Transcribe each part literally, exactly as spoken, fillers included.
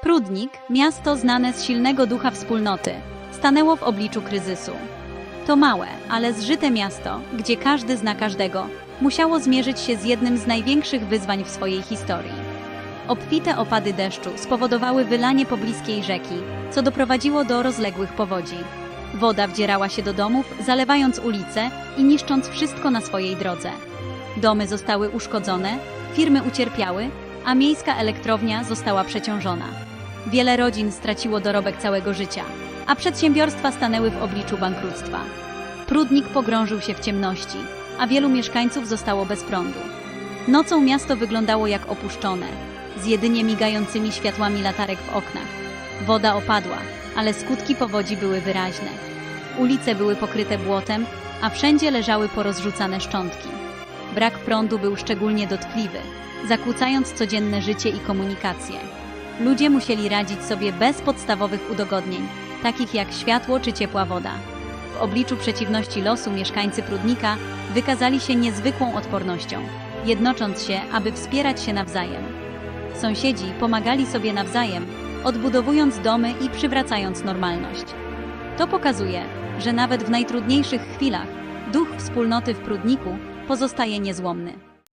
Prudnik, miasto znane z silnego ducha wspólnoty, stanęło w obliczu kryzysu. To małe, ale zżyte miasto, gdzie każdy zna każdego, musiało zmierzyć się z jednym z największych wyzwań w swojej historii. Obfite opady deszczu spowodowały wylanie pobliskiej rzeki, co doprowadziło do rozległych powodzi. Woda wdzierała się do domów, zalewając ulice i niszcząc wszystko na swojej drodze. Domy zostały uszkodzone, firmy ucierpiały, a miejska elektrownia została przeciążona. Wiele rodzin straciło dorobek całego życia, a przedsiębiorstwa stanęły w obliczu bankructwa. Prudnik pogrążył się w ciemności, a wielu mieszkańców zostało bez prądu. Nocą miasto wyglądało jak opuszczone, z jedynie migającymi światłami latarek w oknach. Woda opadła, ale skutki powodzi były wyraźne. Ulice były pokryte błotem, a wszędzie leżały porozrzucane szczątki. Brak prądu był szczególnie dotkliwy, zakłócając codzienne życie i komunikację. Ludzie musieli radzić sobie bez podstawowych udogodnień, takich jak światło czy ciepła woda. W obliczu przeciwności losu mieszkańcy Prudnika wykazali się niezwykłą odpornością, jednocząc się, aby wspierać się nawzajem. Sąsiedzi pomagali sobie nawzajem, odbudowując domy i przywracając normalność. To pokazuje, że nawet w najtrudniejszych chwilach duch wspólnoty w Prudniku pozostaje niezłomny.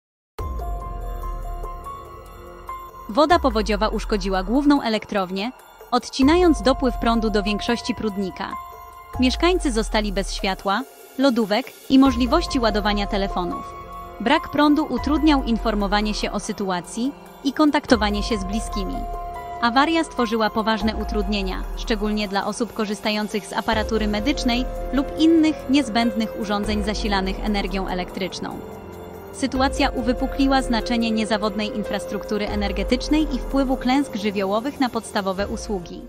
Woda powodziowa uszkodziła główną elektrownię, odcinając dopływ prądu do większości Prudnika. Mieszkańcy zostali bez światła, lodówek i możliwości ładowania telefonów. Brak prądu utrudniał informowanie się o sytuacji i kontaktowanie się z bliskimi. Awaria stworzyła poważne utrudnienia, szczególnie dla osób korzystających z aparatury medycznej lub innych niezbędnych urządzeń zasilanych energią elektryczną. Sytuacja uwypukliła znaczenie niezawodnej infrastruktury energetycznej i wpływu klęsk żywiołowych na podstawowe usługi.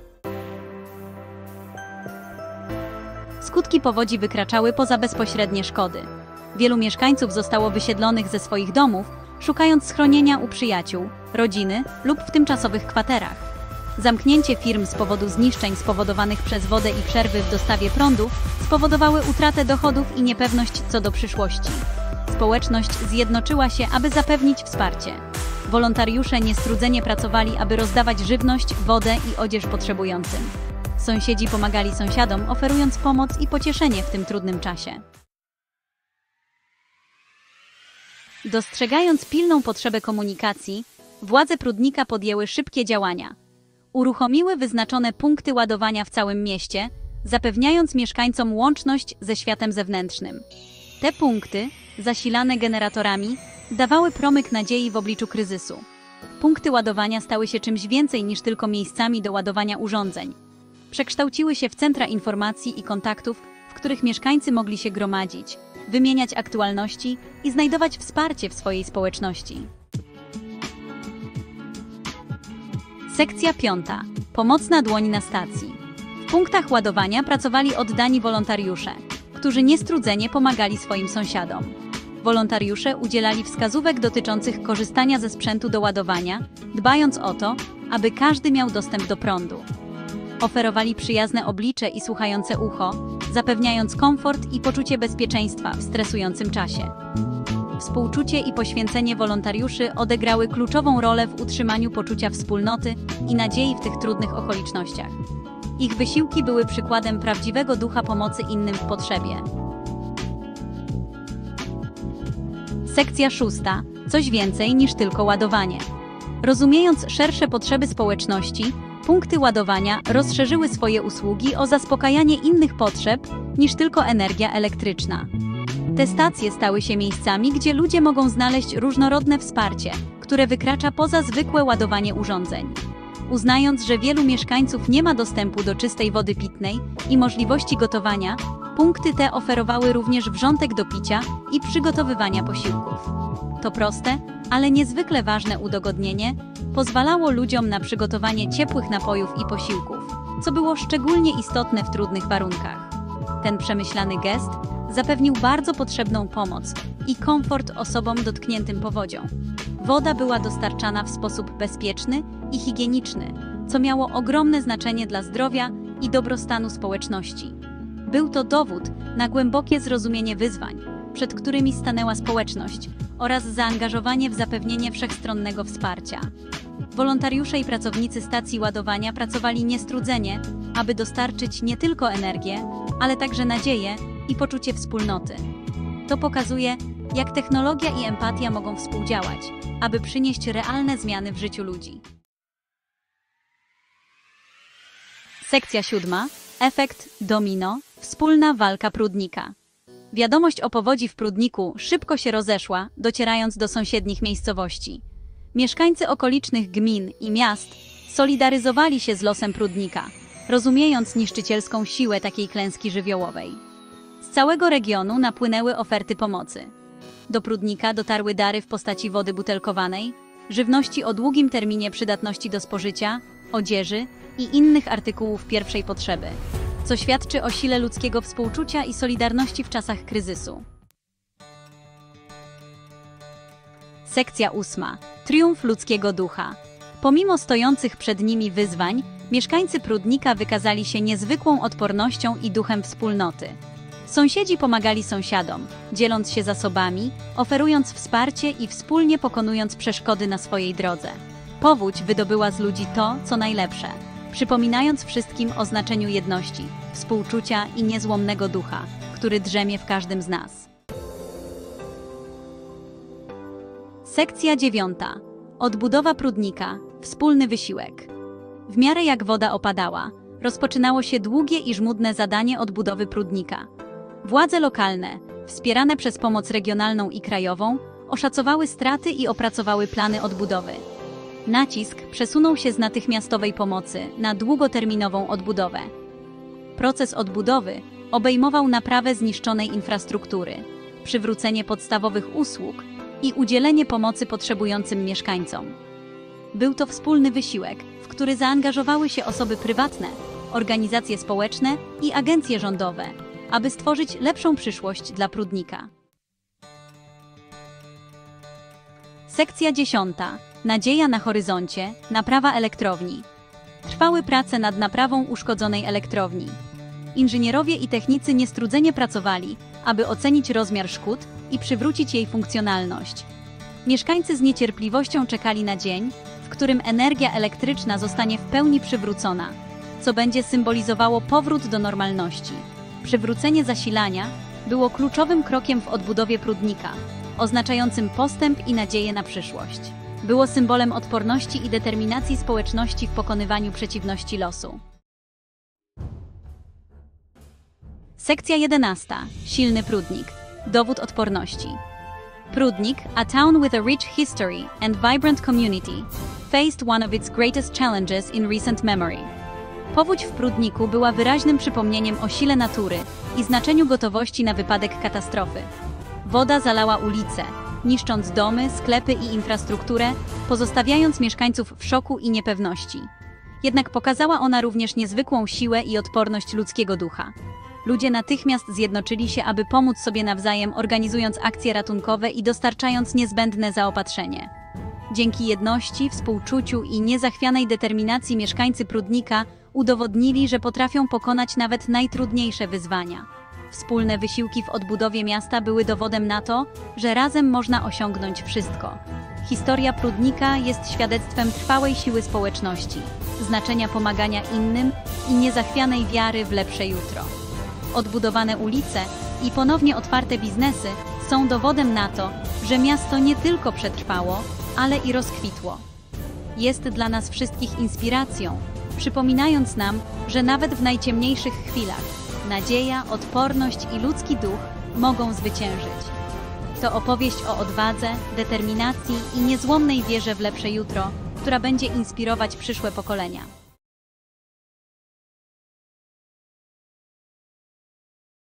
Skutki powodzi wykraczały poza bezpośrednie szkody. Wielu mieszkańców zostało wysiedlonych ze swoich domów, szukając schronienia u przyjaciół, rodziny lub w tymczasowych kwaterach. Zamknięcie firm z powodu zniszczeń spowodowanych przez wodę i przerwy w dostawie prądu spowodowały utratę dochodów i niepewność co do przyszłości. Społeczność zjednoczyła się, aby zapewnić wsparcie. Wolontariusze niestrudzenie pracowali, aby rozdawać żywność, wodę i odzież potrzebującym. Sąsiedzi pomagali sąsiadom, oferując pomoc i pocieszenie w tym trudnym czasie. Dostrzegając pilną potrzebę komunikacji, władze Prudnika podjęły szybkie działania. Uruchomiły wyznaczone punkty ładowania w całym mieście, zapewniając mieszkańcom łączność ze światem zewnętrznym. Te punkty, zasilane generatorami, dawały promyk nadziei w obliczu kryzysu. Punkty ładowania stały się czymś więcej niż tylko miejscami do ładowania urządzeń. Przekształciły się w centra informacji i kontaktów, w których mieszkańcy mogli się gromadzić, wymieniać aktualności i znajdować wsparcie w swojej społeczności. Sekcja piąta. Pomocna dłoń na stacji. W punktach ładowania pracowali oddani wolontariusze, którzy niestrudzenie pomagali swoim sąsiadom. Wolontariusze udzielali wskazówek dotyczących korzystania ze sprzętu do ładowania, dbając o to, aby każdy miał dostęp do prądu. Oferowali przyjazne oblicze i słuchające ucho, zapewniając komfort i poczucie bezpieczeństwa w stresującym czasie. Współczucie i poświęcenie wolontariuszy odegrały kluczową rolę w utrzymaniu poczucia wspólnoty i nadziei w tych trudnych okolicznościach. Ich wysiłki były przykładem prawdziwego ducha pomocy innym w potrzebie. Sekcja szósta. Coś więcej niż tylko ładowanie. Rozumiejąc szersze potrzeby społeczności, punkty ładowania rozszerzyły swoje usługi o zaspokajanie innych potrzeb niż tylko energia elektryczna. Te stacje stały się miejscami, gdzie ludzie mogą znaleźć różnorodne wsparcie, które wykracza poza zwykłe ładowanie urządzeń. Uznając, że wielu mieszkańców nie ma dostępu do czystej wody pitnej i możliwości gotowania, punkty te oferowały również wrzątek do picia i przygotowywania posiłków. To proste, ale niezwykle ważne udogodnienie pozwalało ludziom na przygotowanie ciepłych napojów i posiłków, co było szczególnie istotne w trudnych warunkach. Ten przemyślany gest zapewnił bardzo potrzebną pomoc i komfort osobom dotkniętym powodzią. Woda była dostarczana w sposób bezpieczny i higieniczny, co miało ogromne znaczenie dla zdrowia i dobrostanu społeczności. Był to dowód na głębokie zrozumienie wyzwań, przed którymi stanęła społeczność, oraz zaangażowanie w zapewnienie wszechstronnego wsparcia. Wolontariusze i pracownicy stacji ładowania pracowali niestrudzenie, aby dostarczyć nie tylko energię, ale także nadzieję i poczucie wspólnoty. To pokazuje, jak technologia i empatia mogą współdziałać, aby przynieść realne zmiany w życiu ludzi. Sekcja siódma. Efekt domino. Wspólna walka Prudnika. Wiadomość o powodzi w Prudniku szybko się rozeszła, docierając do sąsiednich miejscowości. Mieszkańcy okolicznych gmin i miast solidaryzowali się z losem Prudnika, rozumiejąc niszczycielską siłę takiej klęski żywiołowej. Z całego regionu napłynęły oferty pomocy. Do Prudnika dotarły dary w postaci wody butelkowanej, żywności o długim terminie przydatności do spożycia, odzieży i innych artykułów pierwszej potrzeby, co świadczy o sile ludzkiego współczucia i solidarności w czasach kryzysu. Sekcja ósma. Triumf ludzkiego ducha. Pomimo stojących przed nimi wyzwań, mieszkańcy Prudnika wykazali się niezwykłą odpornością i duchem wspólnoty. Sąsiedzi pomagali sąsiadom, dzieląc się zasobami, oferując wsparcie i wspólnie pokonując przeszkody na swojej drodze. Powódź wydobyła z ludzi to, co najlepsze, przypominając wszystkim o znaczeniu jedności, współczucia i niezłomnego ducha, który drzemie w każdym z nas. Sekcja dziewiąta. Odbudowa Prudnika. Wspólny wysiłek. W miarę jak woda opadała, rozpoczynało się długie i żmudne zadanie odbudowy Prudnika. Władze lokalne, wspierane przez pomoc regionalną i krajową, oszacowały straty i opracowały plany odbudowy. Nacisk przesunął się z natychmiastowej pomocy na długoterminową odbudowę. Proces odbudowy obejmował naprawę zniszczonej infrastruktury, przywrócenie podstawowych usług i udzielenie pomocy potrzebującym mieszkańcom. Był to wspólny wysiłek, w który zaangażowały się osoby prywatne, organizacje społeczne i agencje rządowe, aby stworzyć lepszą przyszłość dla Prudnika. Sekcja dziesiąta. Nadzieja na horyzoncie. Naprawa elektrowni. Trwały prace nad naprawą uszkodzonej elektrowni. Inżynierowie i technicy niestrudzenie pracowali, aby ocenić rozmiar szkód i przywrócić jej funkcjonalność. Mieszkańcy z niecierpliwością czekali na dzień, w którym energia elektryczna zostanie w pełni przywrócona, co będzie symbolizowało powrót do normalności. Przywrócenie zasilania było kluczowym krokiem w odbudowie Prudnika, oznaczającym postęp i nadzieję na przyszłość. Było symbolem odporności i determinacji społeczności w pokonywaniu przeciwności losu. Sekcja jedenasta. Silny Prudnik. Dowód odporności. Prudnik, a town with a rich history and vibrant community, faced one of its greatest challenges in recent memory. Powódź w Prudniku była wyraźnym przypomnieniem o sile natury i znaczeniu gotowości na wypadek katastrofy. Woda zalała ulice, niszcząc domy, sklepy i infrastrukturę, pozostawiając mieszkańców w szoku i niepewności. Jednak pokazała ona również niezwykłą siłę i odporność ludzkiego ducha. Ludzie natychmiast zjednoczyli się, aby pomóc sobie nawzajem, organizując akcje ratunkowe i dostarczając niezbędne zaopatrzenie. Dzięki jedności, współczuciu i niezachwianej determinacji mieszkańcy Prudnika udowodnili, że potrafią pokonać nawet najtrudniejsze wyzwania. Wspólne wysiłki w odbudowie miasta były dowodem na to, że razem można osiągnąć wszystko. Historia Prudnika jest świadectwem trwałej siły społeczności, znaczenia pomagania innym i niezachwianej wiary w lepsze jutro. Odbudowane ulice i ponownie otwarte biznesy są dowodem na to, że miasto nie tylko przetrwało, ale i rozkwitło. Jest dla nas wszystkich inspiracją, przypominając nam, że nawet w najciemniejszych chwilach nadzieja, odporność i ludzki duch mogą zwyciężyć. To opowieść o odwadze, determinacji i niezłomnej wierze w lepsze jutro, która będzie inspirować przyszłe pokolenia.